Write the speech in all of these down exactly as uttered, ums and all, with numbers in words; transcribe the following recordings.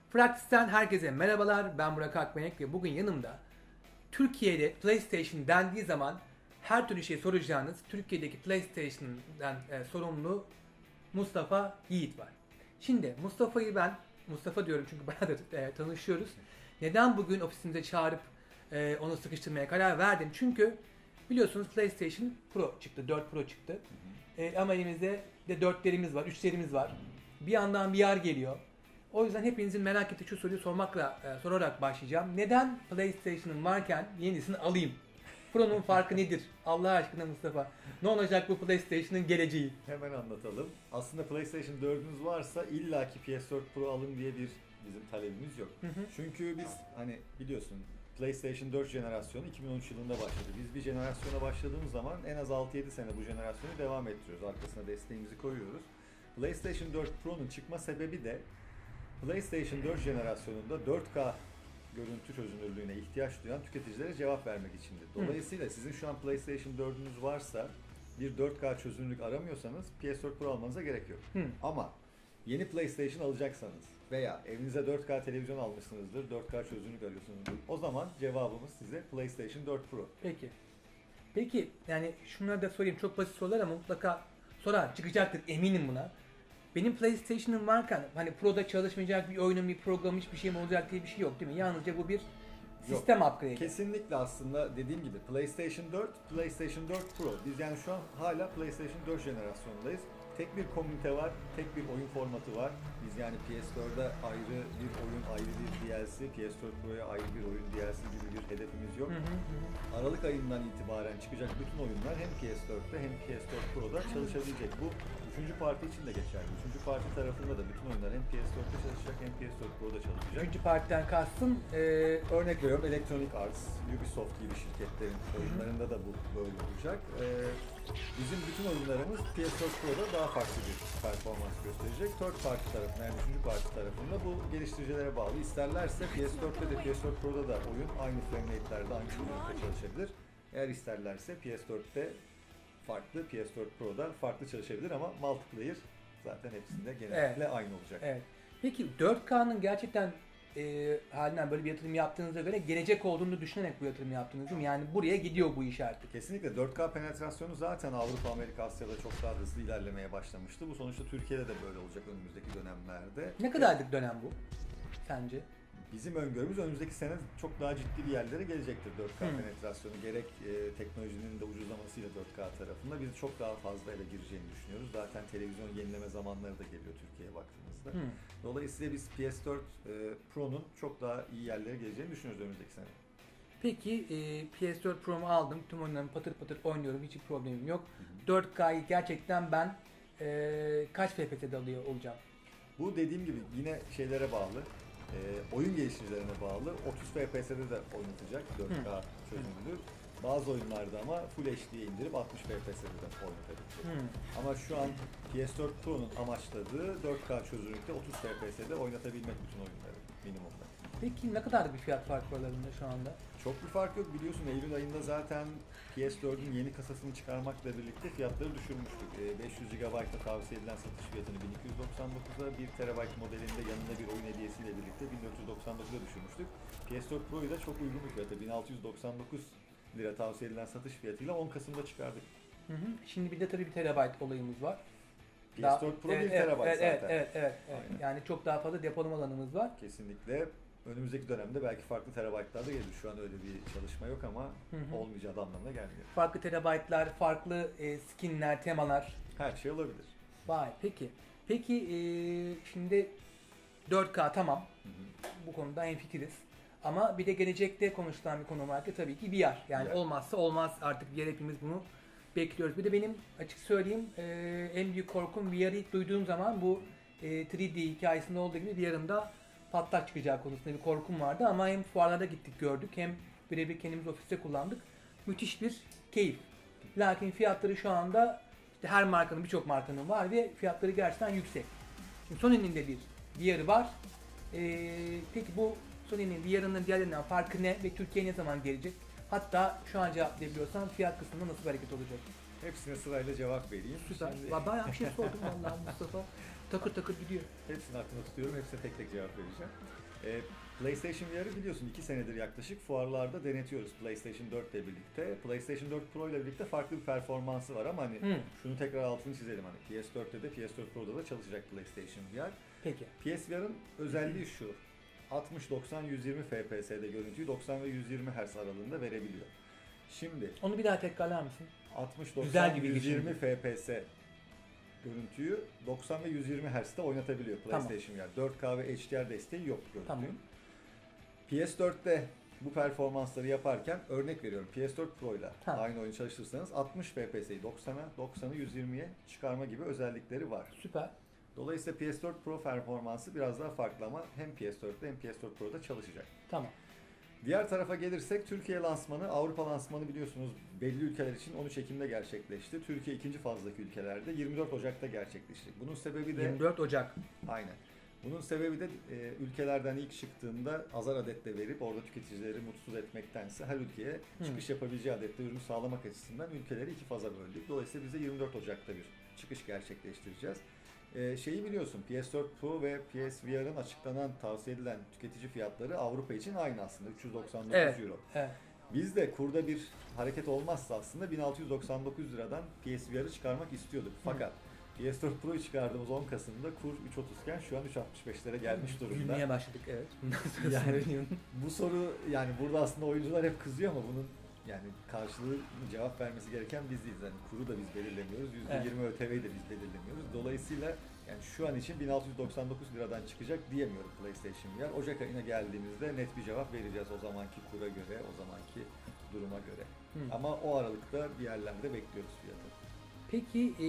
Fraxis'ten herkese merhabalar, ben Burak Akmenek ve bugün yanımda Türkiye'de PlayStation dendiği zaman her türlü şey soracağınız Türkiye'deki PlayStation'dan e, sorumlu Mustafa Yiğit var. Şimdi Mustafa'yı ben, Mustafa diyorum çünkü bayağıdır e, tanışıyoruz. Neden bugün ofisimize çağırıp e, onu sıkıştırmaya karar verdim? Çünkü biliyorsunuz PlayStation Pro çıktı, dört Pro çıktı. E, ama elimizde de dörtlerimiz var, üçlerimiz var. Bir yandan V R geliyor. O yüzden hepinizin merak ettiği şu soruyu sormakla, e, sorarak başlayacağım. Neden PlayStation'ın varken yenisini alayım? Pro'nun farkı nedir? Allah aşkına Mustafa. Ne olacak bu PlayStation'ın geleceği? Hemen anlatalım. Aslında PlayStation dördünüz varsa illaki P S dört Pro alın diye bir bizim talebimiz yok. Hı hı. Çünkü biz hani biliyorsun PlayStation dört jenerasyonu iki bin on üç yılında başladı. Biz bir jenerasyona başladığımız zaman en az altı yedi sene bu jenerasyonu devam ettiriyoruz. Arkasına desteğimizi koyuyoruz. PlayStation dört Pro'nun çıkma sebebi de PlayStation dört jenerasyonunda dört K görüntü çözünürlüğüne ihtiyaç duyan tüketicilere cevap vermek içindir. Dolayısıyla Hı. sizin şu an PlayStation dördünüz varsa bir dört K çözünürlük aramıyorsanız P S dört Pro almanıza gerek yok. Hı. Ama yeni PlayStation alacaksanız veya evinize dört K televizyon almışsınızdır, dört K çözünürlük arıyorsunuzdur. O zaman cevabımız size PlayStation dört Pro. Peki. Peki yani şunları da sorayım. Çok basit sorular ama mutlaka sorar. Çıkacaktır eminim buna. Benim PlayStation'ım varken hani Pro'da çalışmayacak bir oyunun, bir programı, hiçbir şeyim olacak diye bir şey yok değil mi? Yalnızca bu bir sistem Yok, upgrade. Kesinlikle aslında dediğim gibi PlayStation dört, PlayStation dört Pro. Biz yani şu an hala PlayStation dört jenerasyonundayız. Tek bir komünite var, tek bir oyun formatı var. Biz yani P S dört'e ayrı bir oyun, ayrı bir D L C, P S dört Pro'ya ayrı bir oyun D L C gibi bir hedefimiz yok. Hı hı hı. Aralık ayından itibaren çıkacak bütün oyunlar hem P S dört'te hem P S dört Pro'da çalışabilecek. Bu üçüncü parti için de geçerli. Üçüncü parti tarafında da bütün oyunlar hem P S dört'te çalışacak hem P S dört Pro'da çalışacak. Üçüncü partiden kastım ee, örnek veriyorum Electronic Arts, Ubisoft gibi şirketlerin oyunlarında da bu böyle olacak. Ee, bizim bütün oyunlarımız P S dört Pro'da daha farklı bir performans gösterecek. Third party tarafında yani üçüncü parti tarafında bu geliştiricilere bağlı. İsterlerse P S dört'te de P S dört Pro'da da oyun aynı frame rate'lerde aynı çözünürlükte çalışabilir. Eğer isterlerse P S dört'te farklı, P S dört Pro'da farklı çalışabilir ama multiplayer zaten hepsinde genellikle evet. aynı olacak. Evet. Peki dört K'nın gerçekten e, halinden böyle bir yatırım yaptığınıza göre gelecek olduğunu düşünerek bu yatırım yaptınız değil mi? Yani buraya gidiyor bu iş artık. Kesinlikle dört K penetrasyonu zaten Avrupa, Amerika, Asya'da çok daha hızlı ilerlemeye başlamıştı. Bu sonuçta Türkiye'de de böyle olacak önümüzdeki dönemlerde. Ne kadarlık dönem bu sence? Bizim öngörümüz önümüzdeki sene çok daha ciddi bir yerlere gelecektir dört K hmm. penetrasyonu. Gerek e, teknolojinin de ucuzlamasıyla dört K tarafında biz çok daha fazla ele gireceğini düşünüyoruz. Zaten televizyon yenileme zamanları da geliyor Türkiye'ye baktığımızda. Hmm. Dolayısıyla biz P S dört e, Pro'nun çok daha iyi yerlere geleceğini düşünüyoruz önümüzdeki sene. Peki e, P S dört Pro'mu aldım. Tüm oyunlarımı patır patır oynuyorum. Hiçbir problemim yok. Hı-hı. dört K'yı gerçekten ben e, kaç F P S'de alıyor olacağım? Bu dediğim gibi yine şeylere bağlı. E, oyun geliştiricilerine bağlı. otuz F P S'de de oynatacak dört K çözünürlüğü. Bazı oyunlarda ama Full H D'ye indirip altmış F P S'de de oynatabilecek. Hmm. Ama şu an P S dört Pro'nun amaçladığı dört K çözünürlükte otuz F P S'de oynatabilmek bütün oyunları minimumda. Peki ne kadar bir fiyat farkı var aralarında şu anda? Çok bir fark yok biliyorsun. Eylül ayında zaten P S dört'ün yeni kasasını çıkarmakla birlikte fiyatları düşürmüştük. beş yüz gigabayt'ta tavsiye edilen satış fiyatını bin iki yüz doksan dokuza, bir terabayt modelinde yanında bir oyun hediyesiyle birlikte bin dört yüz doksan dokuza düşürmüştük. P S dört Pro'yu da çok uygun bir fiyata bin altı yüz doksan dokuz lira tavsiye edilen satış fiyatıyla on Kasım'da çıkardık. Hı hı. Şimdi bir de tabii bir terabayt olayımız var. P S dört Pro evet, bir terabayt evet, zaten. Evet, evet, evet. Yani çok daha fazla depolama alanımız var. Kesinlikle. Önümüzdeki dönemde belki farklı terabaytlarda gelir. Şu an öyle bir çalışma yok ama hı hı. olmayacağı da anlamına gelmiyor. Farklı terabaytlar, farklı e, skinler, temalar. Her şey olabilir. Vay peki. Peki e, şimdi dört K tamam. Hı hı. Bu konuda hemfikiriz. Ama bir de gelecekte konuşulan bir konu var ki tabii ki V R. Yani evet. olmazsa olmaz artık V R, hepimiz bunu bekliyoruz. Bir de benim açık söyleyeyim e, en büyük korkum V R'ı ilk duyduğum zaman bu e, üç D hikayesinde olduğu gibi V R'ın da patlak çıkacağı konusunda bir korkum vardı ama hem fuarlarda gittik gördük hem birebir kendimiz ofiste kullandık. Müthiş bir keyif. Lakin fiyatları şu anda işte her markanın, birçok markanın var ve fiyatları gerçekten yüksek. Şimdi Sony'nin de bir V R'ı var. Ee, peki bu Sony'nin V R'ının diğerlerinden farkı ne ve Türkiye'ye ne zaman gelecek? Hatta şu an cevaplayabiliyorsan fiyat kısmında nasıl bir hareket olacak? Hepsine sırayla cevap vereyim. Süper. Şimdi Va- Bayağı bir şey sordum vallahi Mustafa. Takır takır gidiyor. hepsini aklımda tutuyorum. Hepsine tek tek cevap vereceğim. Ee, PlayStation V R'ı biliyorsun iki senedir yaklaşık fuarlarda denetiyoruz PlayStation dört ile birlikte. PlayStation dört Pro ile birlikte farklı bir performansı var ama hani Hmm. şunu tekrar altını çizelim, hani P S dörtte de P S dört Pro'da da çalışacak PlayStation V R. Peki. P S V R'ın özelliği şu: altmış doksan yüz yirmi F P S'de görüntüyü doksan ve yüz yirmi Hz aralığında verebiliyor. Şimdi Onu bir daha tekrarlar mısın? altmış Güzel doksan gibi yüz yirmi düşündüm. F P S görüntüyü doksan ve yüz yirmi Hz'de oynatabiliyor PlayStation V R. dört K ve H D R desteği yok görüntünün. Tamam. P S dörtte bu performansları yaparken, örnek veriyorum, P S dört Pro ile Ha. aynı oyunu çalıştırırsanız altmış F P S'yi doksana, doksanı yüz yirmiye çıkarma gibi özellikleri var. Süper. Dolayısıyla P S dört Pro performansı biraz daha farklı ama hem P S dörtte hem P S dört Pro'da çalışacak. Tamam. Diğer tarafa gelirsek, Türkiye lansmanı, Avrupa lansmanı biliyorsunuz belli ülkeler için on üç Ekim'de gerçekleşti. Türkiye ikinci fazdaki ülkelerde yirmi dört Ocak'ta gerçekleşecek. Bunun sebebi de yirmi dört Ocak. aynen. Bunun sebebi de e, ülkelerden ilk çıktığında azar adette verip orada tüketicileri mutsuz etmektense her ülkeye Hmm. çıkış yapabileceği adette ürünü sağlamak açısından ülkeleri iki faza böldük. Dolayısıyla biz de yirmi dört Ocak'ta bir çıkış gerçekleştireceğiz. E, şeyi biliyorsun, P S dört Pro ve P S V R'ın açıklanan, tavsiye edilen tüketici fiyatları Avrupa için aynı aslında, üç yüz doksan dokuz Evet. euro. Evet. Biz de kurda bir hareket olmazsa aslında bin altı yüz doksan dokuz liradan P S V R'ı çıkarmak istiyorduk. Fakat P S dört Pro'yu çıkardığımız on Kasım'da kur üç otuz iken şu an üç altmış beşlere gelmiş durumda. Gülmeye başladık, evet. Bundan sonra Yani- söyleyeyim. Bu soru, yani burada aslında oyuncular hep kızıyor ama bunun yani karşılığı, cevap vermesi gereken biz değiliz. Yani kuru da biz belirlemiyoruz, yüzde yirmi Evet. Ö T V'yi de biz belirlemiyoruz. Dolayısıyla yani şu an için bin altı yüz doksan dokuz liradan çıkacak diyemiyorum PlayStation V R. Ocak ayına geldiğimizde net bir cevap vereceğiz o zamanki kura göre, o zamanki duruma göre. Hı. Ama o aralıkta bir yerlerde bekliyoruz fiyatı. Peki e,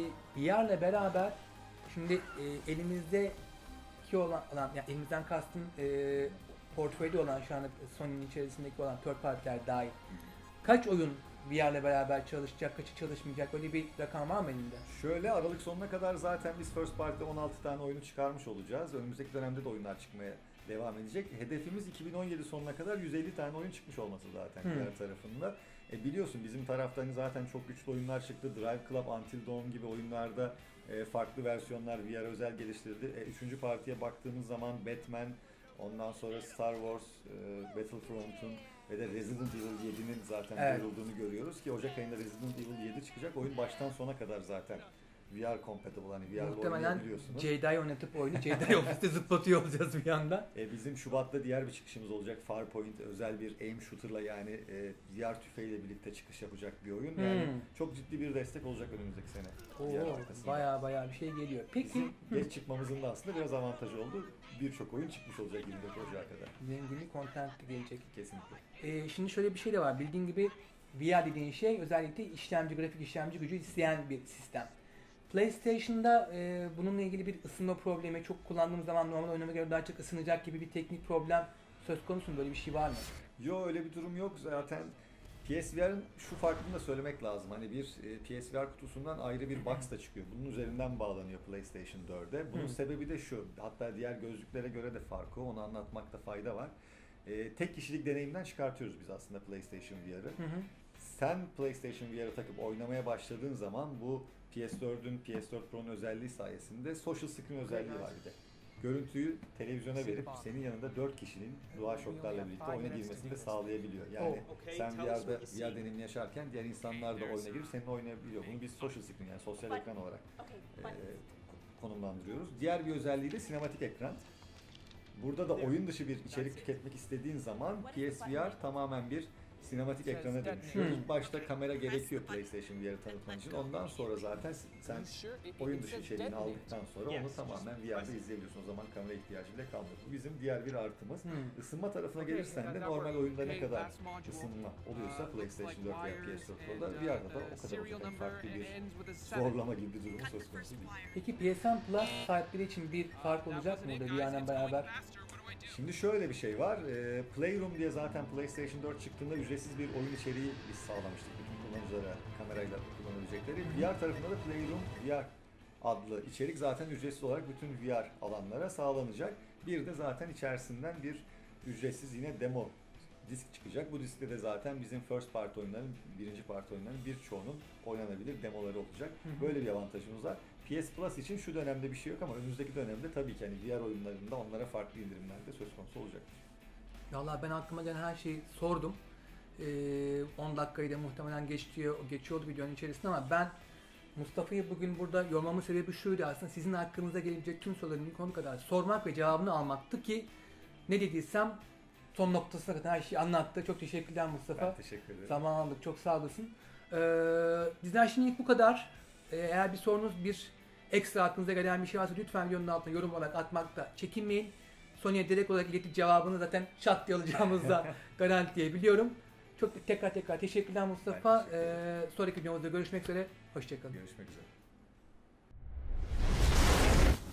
V R'la beraber şimdi e, elimizdeki olan, olan yani elimizden kastım e, portföyde olan şu anda Sony'nin içerisindeki olan third party'ler dahil kaç oyun V R'la beraber çalışacak, kaçı çalışmayacak, öyle bir rakam var mı elinde? Şöyle, Aralık sonuna kadar zaten biz First Party'de on altı tane oyunu çıkarmış olacağız. Önümüzdeki dönemde de oyunlar çıkmaya devam edecek. Hedefimiz iki bin on yedi sonuna kadar yüz elli tane oyun çıkmış olması zaten Hmm. diğer tarafında. E biliyorsun bizim taraftan zaten çok güçlü oyunlar çıktı. Drive Club, Until Dawn gibi oyunlarda e, farklı versiyonlar V R özel geliştirildi. E, üçüncü partiye baktığımız zaman Batman, ondan sonra Star Wars, e, Battlefront'un ve de Resident Evil yedinin zaten Evet. duyurulduğunu görüyoruz ki Ocak ayında Resident Evil yedi çıkacak. Oyun baştan sona kadar zaten V R compatible, hani V R'da Muhtemelen oynayabiliyorsunuz. Jedi'yi oynatıp oyunu Jedi ofiste zıplatıyor olacağız bir anda. E, bizim Şubat'ta diğer bir çıkışımız olacak. Farpoint özel bir aim shooter'la, yani e, V R tüfeğiyle birlikte çıkış yapacak bir oyun. Yani Hmm. çok ciddi bir destek olacak önümüzdeki sene. V R Oo, arkasında. baya baya bir şey geliyor. Peki Bizim geç çıkmamızın da aslında biraz avantajı oldu. Birçok oyun çıkmış olacak yirmi dört Ocak'a kadar. zenginlik, content de gelecek. Kesinlikle. Ee, şimdi şöyle bir şey de var. Bildiğin gibi V R dediğin şey özellikle işlemci, grafik işlemci gücü isteyen bir sistem. PlayStation'da e, bununla ilgili bir ısınma problemi, çok kullandığım zaman normal oynama göre daha çok ısınacak gibi bir teknik problem söz konusu mu? Böyle bir şey var mı? Yo, öyle bir durum yok zaten. P S V R'ın şu farkını da söylemek lazım. Hani bir e, P S V R kutusundan ayrı bir box da çıkıyor. Bunun üzerinden bağlanıyor PlayStation dörde. Bunun Hı. sebebi de şu. Hatta diğer gözlüklere göre de farkı, onu anlatmakta fayda var. E, tek kişilik deneyimden çıkartıyoruz biz aslında PlayStation V R'ı. Hı hı. Sen PlayStation V R'ı takıp oynamaya başladığın zaman bu P S dördün, P S dört Pro'nun özelliği sayesinde social screen özelliği var bir de. Görüntüyü televizyona verip senin yanında dört kişinin DualShock'larla birlikte oyuna girmesini de sağlayabiliyor. Yani sen V R'da V R deneyimini yaşarken diğer insanlar da oyuna girip seninle oynayabiliyor. Bunu biz social screen, yani sosyal ekran olarak e, konumlandırıyoruz. Diğer bir özelliği de sinematik ekran. Burada da oyun dışı bir içerik tüketmek istediğin zaman P S V R tamamen bir sinematik ekrana dönüşüyor. Hmm. İlk başta kamera gerekiyor PlayStation V R'ı tanıtman için. Ondan sonra zaten sen oyun dışı içeriğini aldıktan sonra onu tamamen V R'da izleyebiliyorsun. O zaman kamera ihtiyacı bile kalmıyor. Bu bizim diğer bir artımız. Hmm. Isınma tarafına gelirsen de normal oyunda ne kadar ısınma oluyorsa PlayStation dört veya P S dört Pro'da V R'da da o kadar olacak. Farklı bir zorlama gibi bir durum söz konusu değil. Peki P S N Plus sahipleri için bir fark olacak mı burada V R'den beraber? Şimdi şöyle bir şey var. E, Playroom diye zaten PlayStation dört çıktığında ücretsiz bir oyun içeriği biz sağlamıştık bütün kullanıcılara, kamerayla kullanabilecekleri. V R tarafında da Playroom V R adlı içerik zaten ücretsiz olarak bütün V R alanlara sağlanacak. Bir de zaten içerisinden bir ücretsiz yine demo disk çıkacak. Bu diskte de zaten bizim first party oyunların, birinci parti oyunların birçoğunun oynanabilir demoları olacak. Hı hı. Böyle bir avantajımız var. P S Plus için şu dönemde bir şey yok ama önümüzdeki dönemde tabii ki hani V R oyunlarında onlara farklı indirimler de söz konusu olacaktır. Vallahi ben aklıma gelen her şeyi sordum. Ee, on dakikayı da muhtemelen geçiyor, geçiyordu videonun içerisinde ama ben Mustafa'yı bugün burada yormamın sebebi şuydu aslında, sizin hakkınıza gelecek tüm soruların bir konu kadar sormak ve cevabını almaktı ki ne dediysem son noktasına kadar her şeyi anlattı. Çok teşekkürler Mustafa. Ben teşekkür ederim. Zaman aldık. Çok sağ olasın. Ee, bizden şimdilik bu kadar. Ee, eğer bir sorunuz, bir ekstra aklınıza gelen bir şey varsa lütfen videonun altına yorum olarak atmakta çekinmeyin. Sony'ye direkt olarak iletip cevabını zaten şat diye alacağımızda garantileyebiliyorum. Çok tekrar tekrar teşekkürler Mustafa. Teşekkür ee, sonraki videomuzda görüşmek üzere. Hoşçakalın. Görüşmek üzere.